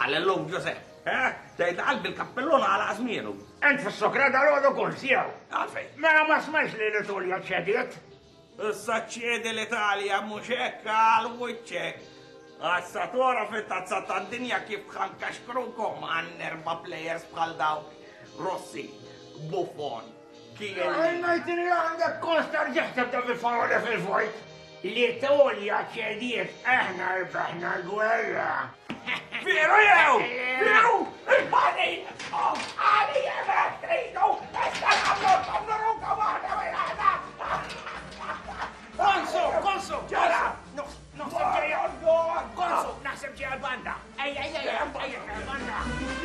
l-lum Giuseppe. Tgħid qalbi l-kappelluna għal żmienu. Ent fis-sokra dal-għodu kol sijaw. Għalfejn. Ma smajx li l-Italja ċediet. Issa ċedi l-Italja mhux hekk għal wiċċek. Għassa tora fit-tazza tad-dinja kif ħankaxkrukom għan 4 plejers bħal dawk. Rossi, Buffon, Chiellini. Najtini għandek konstar ġeħtab ta' bil-fawola fil-vojt. L-Italja ċediet, aħna rbaħna l-gwerra. Veru jew! Veru! Il-bani! Għani jemetridu! Estan Konsu! Ġara! Konsu, naħseb ġi għal-banda. Għal-banda.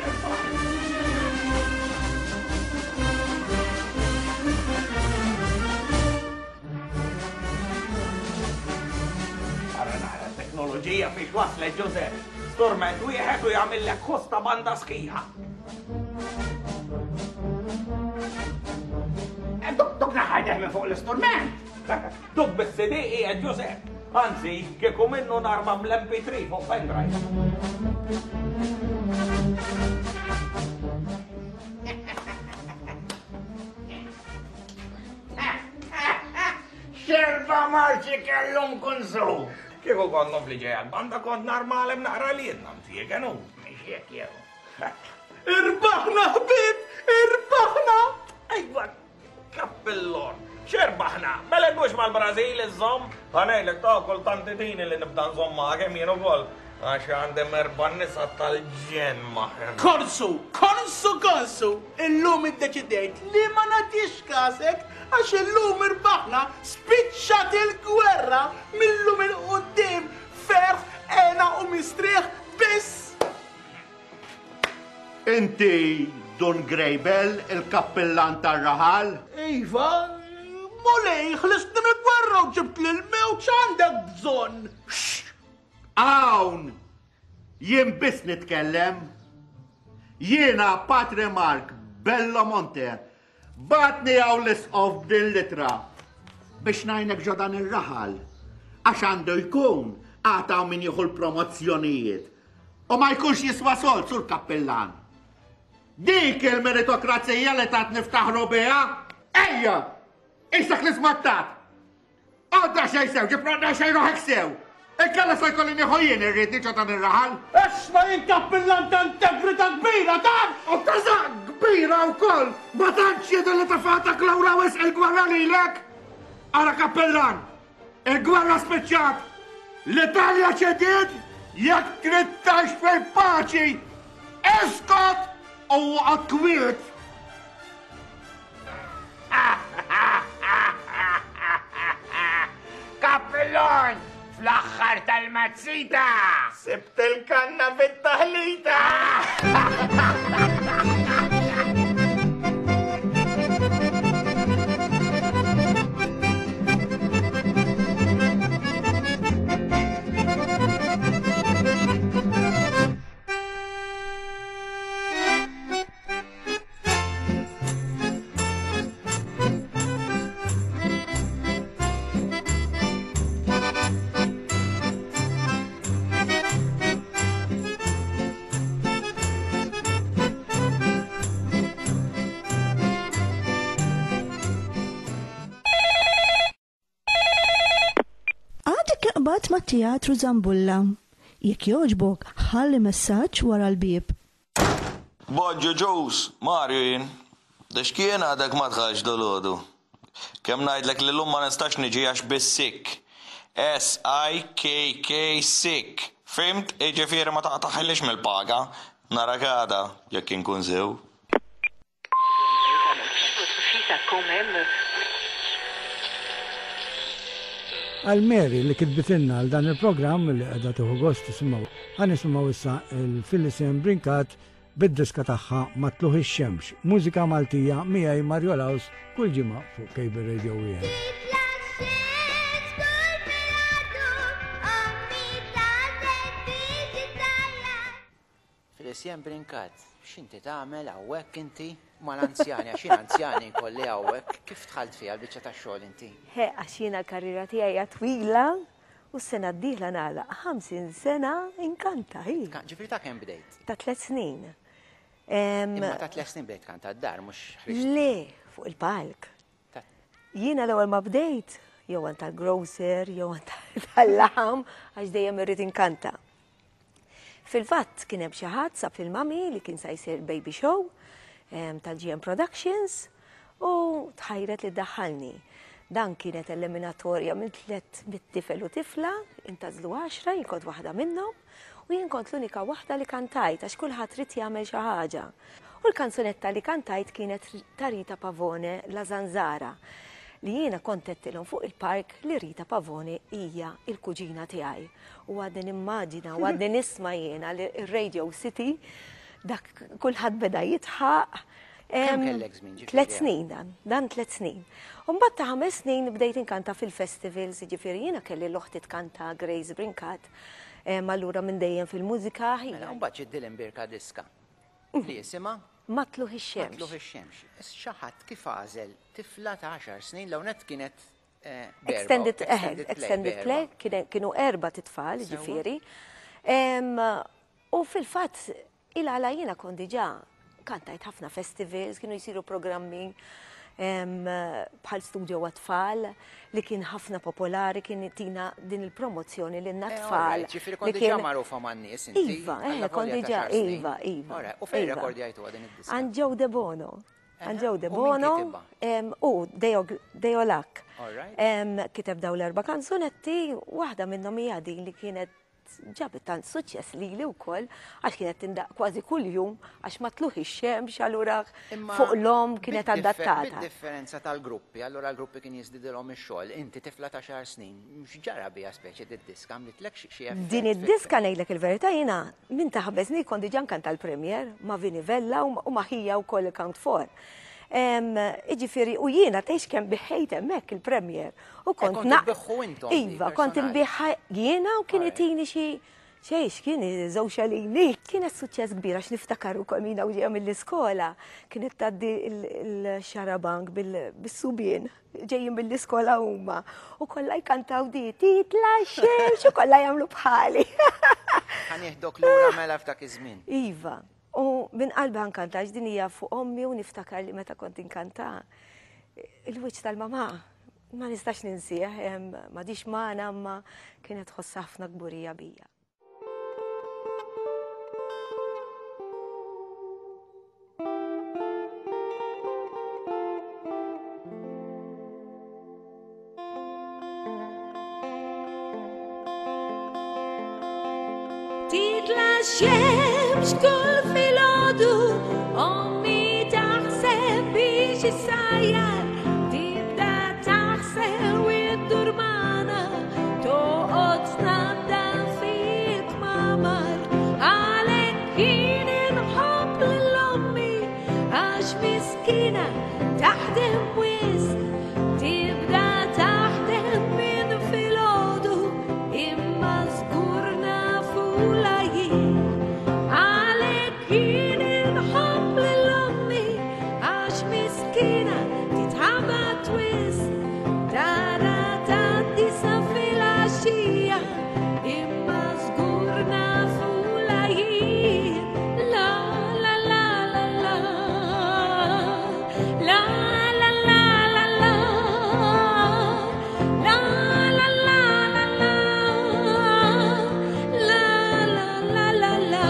Teknoloġija fiex waslet Giuseppe. Storment wieħed u jagħmillek kosta banda sħiħa. Dok naħħajdeh minn fuq l-istorment. Duk bis-CD qiegħed Giuseppe. Anzi, kieku minnu narma ml-MP3 fuq pendrive. Xerba marċi kellhom konsu. Kieku kont li ġej għal-banda kont narmalem naqra li jedna mtijek, għanu? Miex jew. Irbaħna, ħbib! Irbaħna! Ejwa, kappellon! Xerbaħna! Meledwix mal-Brazil iż-żom, għanejlek ta' kultantitini li nibda nżomma għem jenu għol. Għax għandem erban nisa tal-ġen maħem. Konsu! Illum id-deċidejt li ma natix kasek għax illum irbaħna spiċċat il-gwerra mill-lum il-qoddim ferħ, ena u mistriħ biss. Inti Don Greibel, il-kappellan tar-raħal? Iva, molej, ħlistni mill-gwerra u ġibt l-mewt x'għandek bżonn. Hawn! Jien biss nitkellem. Jiena Patre Mark Bellomonte batni għaw l-isqof din litra biex najnek ġodan ir-raħal għax għandu jkun għataw min jieħu l-promozzjonijiet u ma jkunx jiswa sol sur kappellan. Dik il-meritokrazija li tat niftaħru biha? Ejja! Ixsak l-ismattat! Għadda xej sew, ġibrodda xej roħek sew! Ikkella sa jkollin jħojjien irridni ġodan ir-raħal? Esma jinkappillan ta' integrita kbira ta' U taza kbira u koll! Ma tantx jedu li tafatak Laura wes il-gwerra lilek! Ara kappellan! Il-gwerra speċjat! L-Italja ċediet jekk trid tgħix fil-paċi! Eskot u għakwiet! Kappellon! Fl-axħar tal-mazzita! Sibt il-kanna fit-taħlita! Bat ma' teatru Zambulla. Jekk joġbok, ħalli messaġġ wara l-bib. Boġġo ġus, Mario jien. Dax kien għadek ma tħax dal-ħodu. Kem najdlek li l-lum ma nistax niġi għax bis-sik. S-I-K-K sick. Fimt, ġifieri ma taqtaħillix mill-paga. Nara għada, jekk inkun sew. Għal-Meri li kitbitinna għal dan il-program li għedha tuħu gost tisimaw. Għan nisimaw issa il-Filisem Brinkat bid-diska taħħa Matluħ ix-xemx. Mużika Maltija miegħi Mario Laus kull ġimgħa fuq Cable Radio 1. Filisem Brinkat, x'inti tagħmel hawnhekk inti? Ma l-anzjani, għaxin anzjani kolli għawek, kif tħalt fija l-bicċa ta' xogħol inti? Għaxina l-karriera tiegħi twila U s-sena d-dieħla nagħlaq 50 sena inkanta hi. Ġifri ta' kemm bdejt? Ta' 3 snin. Imma ta' 3 snin bdejt kanta d-dar, mhux ħriġt. Le, fuq il-palk. Jiena l-ewwel ma bdejt, jew għan tal-grocer, jew għan tal-laħam, għax dejjem irrid inkanta. Fil-fatt kien hemm xi ħadd sab fil-mami li kien sa jsir baby show tal-GM Productions u tħajret li ddaħħalni. Dan kienet eliminatorja minn 3 tifel u tifla, intażlu 10, jien kont waħda minnhom, u jien kont l-unika waħda li kantajt għax kulħadd rid jagħmel xi ħaġa. U l-kanzunetta li kantajt kienet ta' Rita Pavone, La Zanzara, li jiena kontettilhom fuq il-park li Rita Pavone hija il-kuġina tiegħi. U għadni nimmaġina, u għadni nisma' jiena li Radio City dak kulħadd beda jitħaq. Kemm kellek żmien? 3 snin dan 3 snin. U mbagħad ta' 5 snin bdejt inkanta fil-festivals, jiġifieri jiena kelli l-oħti tkanta Grace Brinkat, allura minn dejjem fil-mużika. Mela mbagħad ġiddilem birka diska. Li jisimha? Matluħ ix-xemx. Matluħ ix-xemx. Xi ħadd kif għażel tifla ta' 10 snin l-hawnhekk kienet extended play, kienu 4 titfal, ġifieri. U fil-fatt il-għala jiena kont diġà kantajt ħafna festivals, kienu jisiru programmi bħal studio għat-tfal li kien ħafna popolari, kien tina din il-promozzjoni li n-tfal. Ġifiri kon diġa marufa man nies inti? Iva, kon diġa, Iva. U fej rekordi għajtu għadin id-diska? Għan Joe De Bono. Għan Joe De Bono u Deo Lak. Kiteb daw l-4 kanzunetti, waħda minnom hija din li kienet ġabet tant suċċess li wkoll għax kienet tindaq kważi kull jum għax ma tluħ ix-xemx allura fuq l-om kienet adattata. Bid-differenza tal-gruppi, allura l-gruppi kien jiżdidilhom ix-xogħol, inti tifla ta' 10 snin, mhux ġara biha speċi did-diska, għamlitlek xi effett. Din id-diska ngħidlek il-verità jiena minn ta' 5 snin kont diġà nkanta l-premier ma' Vini Vella u ma' ħija wkoll il-Count 4. Iġifieri u jiena tgħix kemm biħejt hemmhekk il-premier. U kont Iva, kont nbiħħa jiena u kien itini xi xejx kien żewġ xalini. Kienet suċċess kbira għax niftakar ukoll mina u ġejja mill-iskola. Kienet tgħaddi l-xarabank bis-subien ġejjin mill-iskola huma. U kollha jkantaw di titla xemx u kollha jagħmlu bħali. Ħan jieħdok lura mela f'dak iż-żmien. Iva. U minn qalbi nkanta din hija fuq ommi u niftakar li meta kont inkanta il-wiċċ tal-mama. Ma nistax ninsih, ma dix magħna ma kienet tħoss ħafna kburija bija. Titla xemx kull filgħodu, ommi taħseb biex issajjar, tibda taħseb u id-durmana, toqgħod tnaddaf fil-kmamar, għalhekk kien inħobb lill-ommi għax miskina taħdem wisq, tibda taħdem minn filgħodu imma żgur nafu għalhekk kien inħobb lill-ommi għax miskina titħabat wisq, tara tad-disa fil-għaxija imma żgur nafu lajjin. La la la la la la la la la la la la la la la.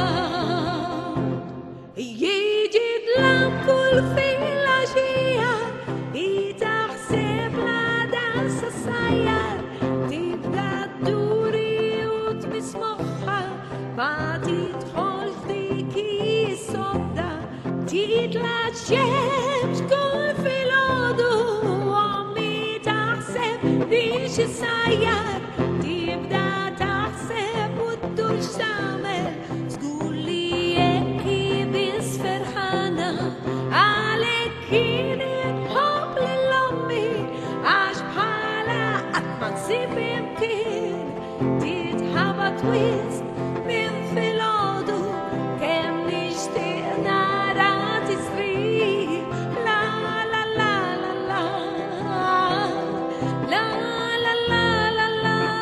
Jiġid l-kull fil-għaxija, jitaħseb la dansa sajjar, tibda d-duri u tmiss moħħa, ma tidħol f'dik is-sodda, titla' xemx kull filgħodu, ommi taħseb biex issajjar, tibda taħseb u ddur x'tagħmel, żgur li hekk biss ferħana, għalhekk kien inħobb lill-ommi għax bħala qatt ma nsib imkien, titħabat wisq minn filgħodu kemm nixtieq nara tisri. La la la la la la la la la la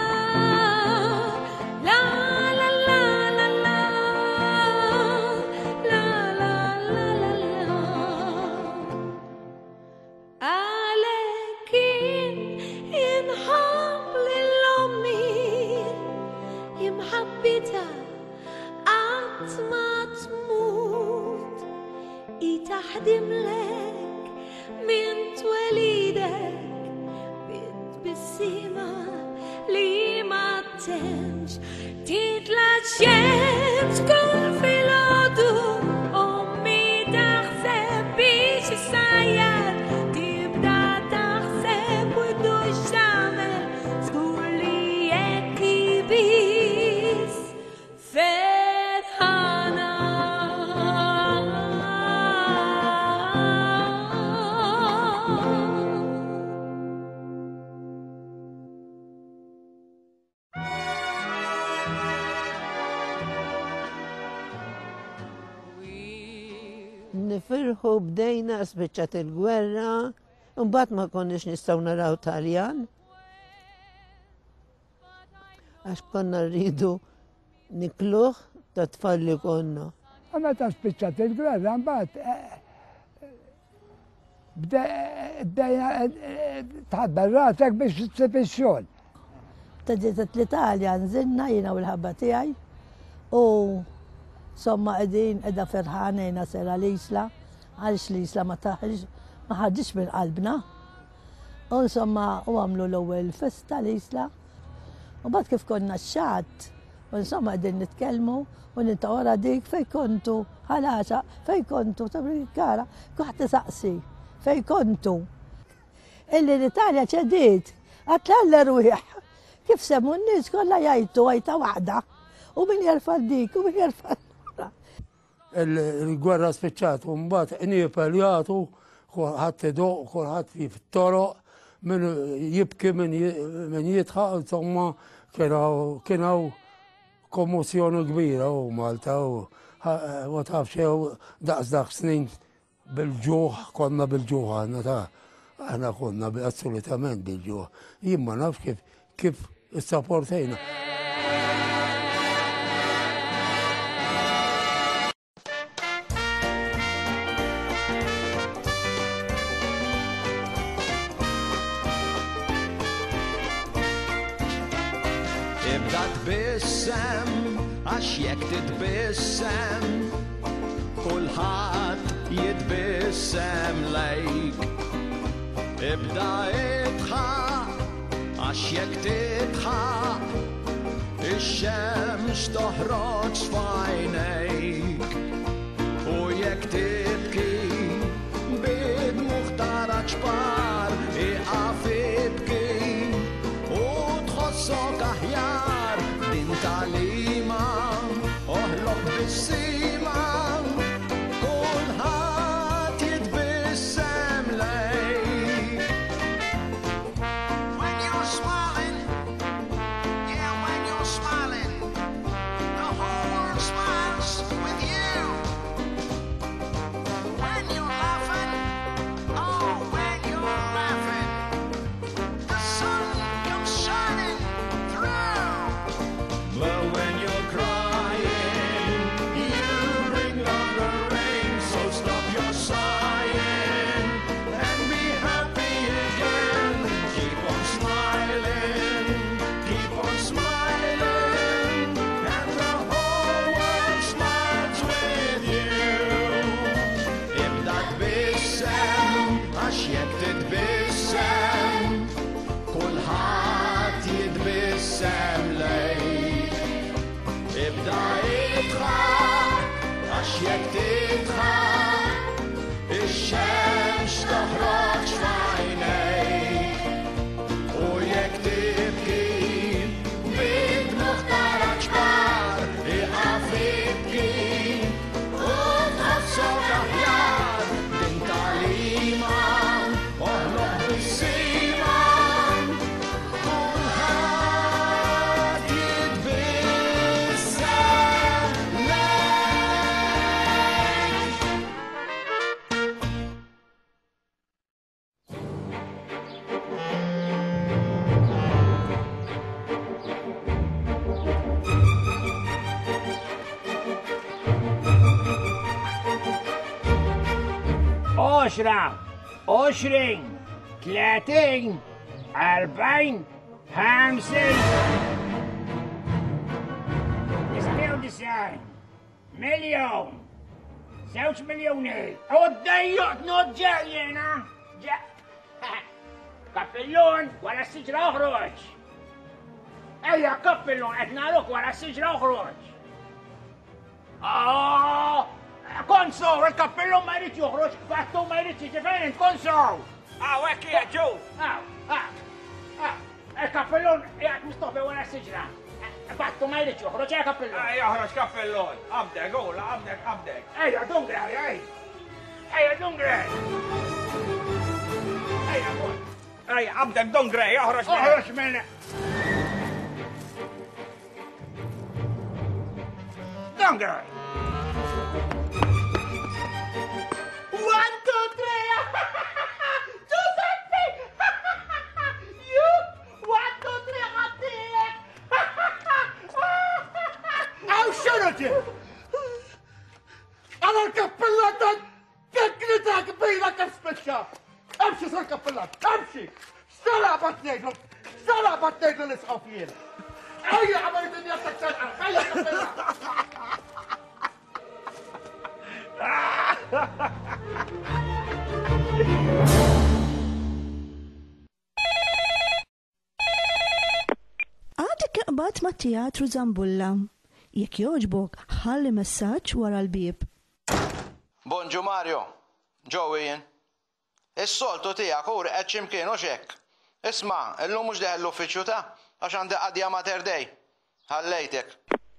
temx titla xemx kull filgħodu ommi taħseb biex issajjar tibda taħseb u ddux tagħmel żgur li hekk ibis ferħana. Nifirħu bdejna spiċċat il-gwerra, mbagħad ma konniex nistgħu naraw Taljan. Għax konna rridu nikluh ta' tfal li konna. Meta spiċċat il-gwerra mbagħad bdejna tħadbar ratek biex tsib ix-xogħol. Ta' ġiet l-Italja nżilna jiena u l-ħabba tiegħi u somma edha ferħanejna sera l-isla, għalix l-isla ma ħadġiġ minn qalbna. U insomma u għamlu l-ewwel festa l-isla. U bad kif konna x-xat, u insomma għedin nitkelmu, u ninta wara dik fej kontu, ħalaxa, fej kontu, tabri kara, kuħt saqsi, fej kontu. Illi l-Italja ċedit, għatla ruħiħ, kif semmu n-nis kolla jajtu għajta waħda, u min jarfad dik, u min jarfad il-gwerra spiċċat, u mbagħad injepeljatu, kulħadd idoq, kulħadd fit-toroq, min jibki min jitħaq, insomma kienaw kommozzjoni kbira u Malta u taf xew daqs snin bil-ġuħ, konna bil-ġuħ għandna ta' aħna konna assolutament bil-ġuħ. Jien ma nafx kif issapportejna. Għax jekk titbissem, kulħadd jitbissem lejk. Ibda idħaq, għax jekk tidħaq, ix-xemx toħroġ f'għajnejk. U jekk tibki, bidmuħ tara ċbar, iqaf ibki, u tħossok aħjar din talima. Oħloq bis-sima, kulħadd jitbissem lejk. When you're smiling, yeah, when you're smiling, the whole world smiles with you. When you're laughing, oh, when you're laughing, the sun comes shining through. But when you're crying, jekk tidħaq, ix-xemx toħroġ f'għajnejk. U jekk tibki, bidmuħ tara ċbar, iqaf ibki, u tħossok aħjar din talima, oħloq bis-sima, kulħadd jitbissem lejk. عشرة 20 30 40 50 99 مليون 2 مليونين وتضيق نوت جاينا كابلون ولا السجن اخرج Ejja, kappellon, qed narok wara s-siġra uħroġ. Konsow, il-kappellon ma jrid joħroġ, battu ma jrid jiġi fejn, konsow! Hekk hija ġew! Il-kappellon jgħat mistoqbi wara s-siġra. Battu ma jrid joħroġ, ejja kappellon. Joħroġ kappellon, abdek, għola, abdek. Ejja, dungraj, ejja, dungraj. Ejja, għol. Ejja, abdek, dungraj, joħroġ minn. Uħroġ minn. Dungraj. 1, 2, 3! Giuseppe! You! 1, 2, 3 għattijek! Għaw xerġi! Għala l-kappellat teknita kbira kif speċa! Emxi sur kappellat, emxi! Stala batnejlu l-isqafjien! Ejja għamil dinja t-tċarqa, ejja kappellat! Għadek qbad ma' Teatru Zambulla. Jekk jogħġbok, ħalli messaġġ wara l-bieb. Bonġu Mario, ġowi jien. Is-soltu tiegħek hu qed x'imkien u x'hekk. Isma', illum mhux deħel l-uffiċċju ta' għax għandi qadja Mater Dei. Ħallejtek.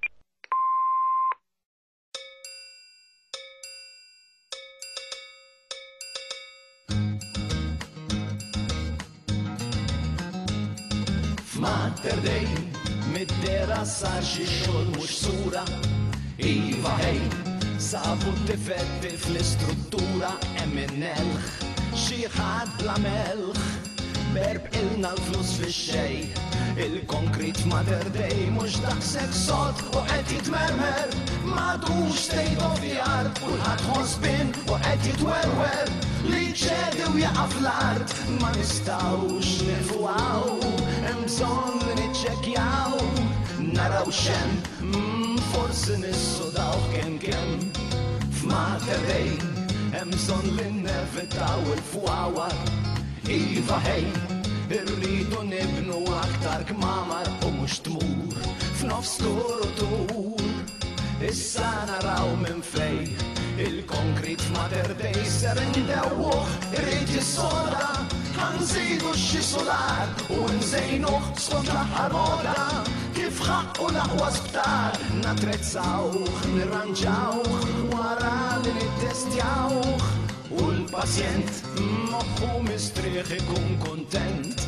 Mater Dei, mid-dera sar xi xogħol mhux sura. Iva hej, sabu difetti fl-istruttura hemm in-nelħ, xi ħadd bla melħ, berb ilna l-flus fix-xej. Il-konkrit Mater Dei mhux daqshekk sod u qed jitmermer, m'għadux state of the art, kulħadd ħosbin u qed jitwerwer. Li ċedi u jaqaf l-art, ma nistawx nifwaw, hemm bżonn niċċekkjaw, naraw xem, forsi nissudaw kemm. F'Mater Dei, hemm bżonn li nevitaw il-fwawar. Iva hej, irridu nibnu aktar kmamar u mhux tmur f'nofs tur. Issa naraw minn fej, il-konkrit Mater Dei ser indewwuh, irrid jissoda, ħanżidu xi solar u nżejnuh skont l-aħħar moda. Kif ħaqqu l-aqwa sptar, nattrezzawh, nirranġawh, wara li nittestjawh. U l-pazjent moħħu mistrieħ ikun kuntent.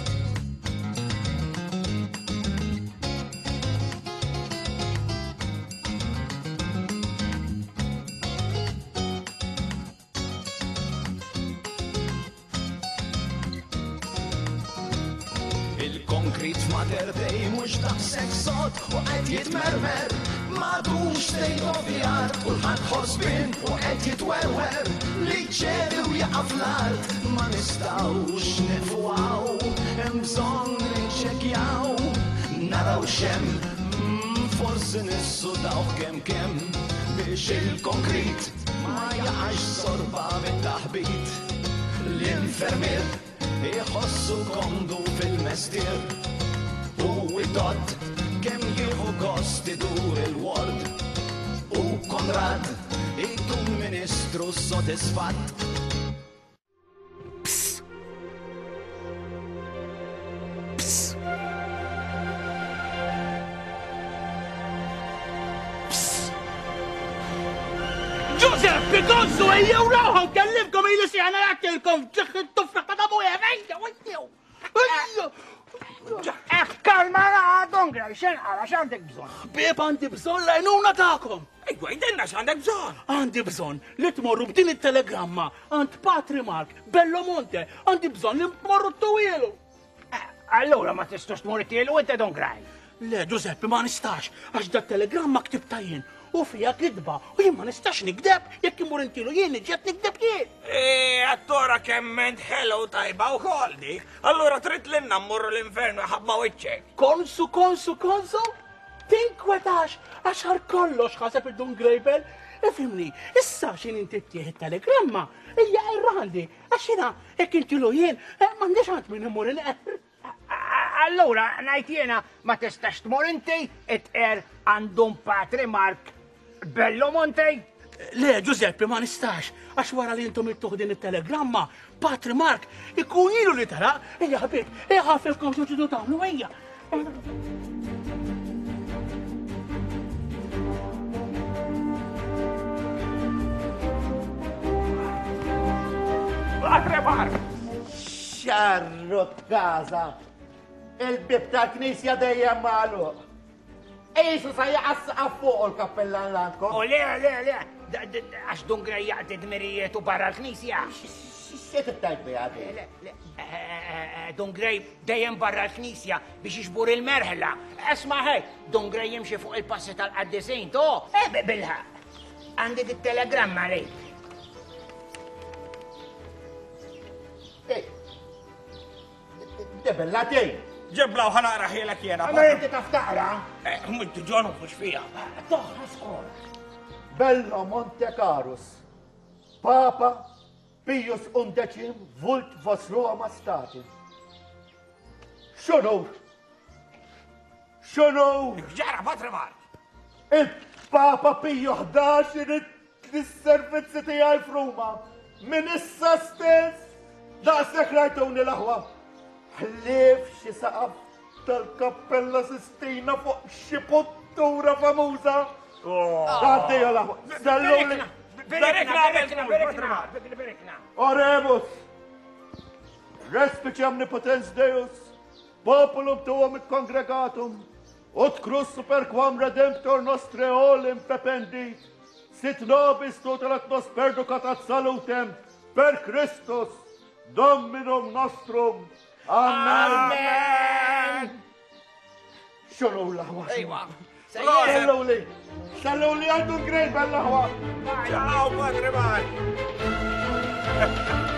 Il-konkrit Mater Dei mhux daqshekk sod u qed jitmermer, m'għadux state of the art, kulħadd ħosbin u qed jitwerwer. Li ċedi u jaqaf l-art, ma nistawx nifwaw, hemm bżonn niċċekkjaw, naraw xem, forsi nissudawh kemm biex il-konkrit ma jaqax sorba bit-taħbit. L-infermier iħossu komdu fil-mestier u id-dott kemm jieħu gost idur il-ward u Konrad ikun ministru sodisfatt. Giuseppe, konsu, ejjew rawħan, kellimkom ili siħana jattilkom, ġiħ il-tufra ta' dabuja, vejja, wajjew. Kalma dongra, xen għara, x'għandek bżon? Bieb għandi bżon lajnuna ta'kom. Ejwa, jdenna x'għandek bżon? Għandi bżon li tmorru b'din it-telegramma għand Patri Mark, Bellomonte, għandi bżon li tmorru t-tuwielu. Allura ma tistux tmorru t-tuwielu inti dongraj. Le, Giuseppe, ma nistax, għax da telegramma ktibta jien. U fija kidba, u jien ma nistax nikdeb, jekk imur intilu jien ġiet nikdeb jien. Attora kemment hello tajba u koldi. Allura trid l-inna mmurru l-infernu ħabba wiċċek. Konsu? Tinkwetax, għaxar kollox ħaseb id-dun grejbel. Ifimni, issa xin inti t-tieħ telegramma, irrandi, għaxina, jekk intilu jien, m'għandix għand minn imur inqer. allura ngħid jiena ma tistax tmur inti it-qer għandhom Patri Mark Bellomonte? Le, Giuseppe, ma nistax, għax wara li intom ittuħ din it-telegramma, Patri Mark ikun ilu li tara, ejja ħabib, ejja ħafilkom xi tagħmlu ejja. Patri Mark! Xarru kaza, il-bib tal-knisja dejjem magħluq. Ejsu sa jaqassa fuq il-kappellan l-għandkom. O le, għax Dungrej jaqdi dmirijiet u barra l-knisja. Xiet it-tajt bi għadi? Dungrej dejjem barra l-knisja biex iġbur il-merħla. Esma ħej, Dungrej jimxi fuq il-passi tal-qaddisejn, bilħa. Għandi dit-telegramma lejk. Debellatej. Ġebla u ħanaqra ħielek jena. Ma inti taf taqra? Mujtu ġonu mux fija. Toħra skor. Bellomonte Carus, Papa Pius XI vult vos Roma stati. X'onur? Ġara, Patri Mark! Il-Papa Pio 11 irid lis-servizzi tiegħi f'Ruma. Min issa stess daqshekk rajtuni l-aħwa. Ħlief xi saqaf tal-Kappella Sistina fuq xi pottura famuża. Għaddejja l-aħwa. Berikna. Oremus. Respici omnipotens Deus. Populum tuum et congregatum. Ut crus super quam redemptor nostre olim pependi. Sit nobis totalat nos perducat ad salutem. Per Christus. Dominum nostrum. Amen. Xonu l-aħwa. Sallu li għandu l-grejt bella ħwa. Ciao, Patri Mark!